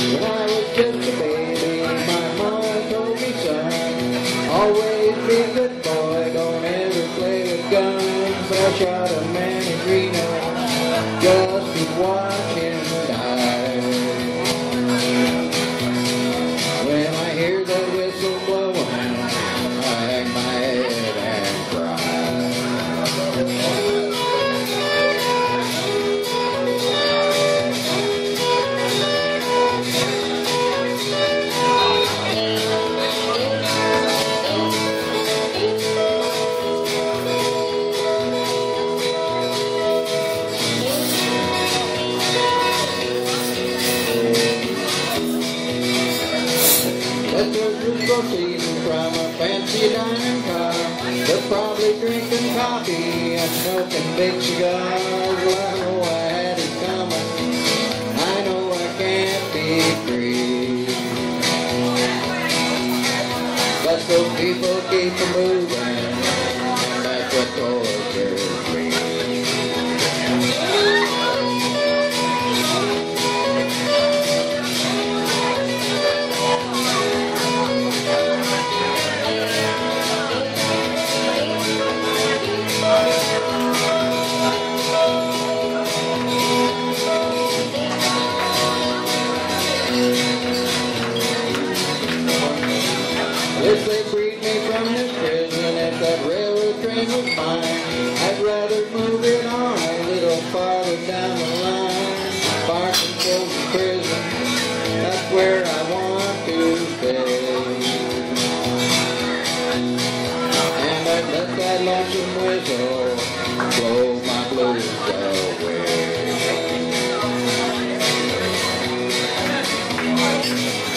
When I was just a baby, my mama told me, son, always be a good boy, don't ever play with guns. I shot a man in Reno just to watch him die. When I hear the whistle blowing, I hang my head and cry. Let those roots go season from a fancy dining car. They're probably drinking coffee and smoking big cigars. Well, I know I had it coming. I know I can't be free. But those people keep moving, and that's what tortures me. If they freed me from this prison, if that railroad train was mine, I'd rather move it on a little farther down the line. Parsonsville's a prison, that's where I want to stay. And I'd let that lonesome whistle blow my blues away.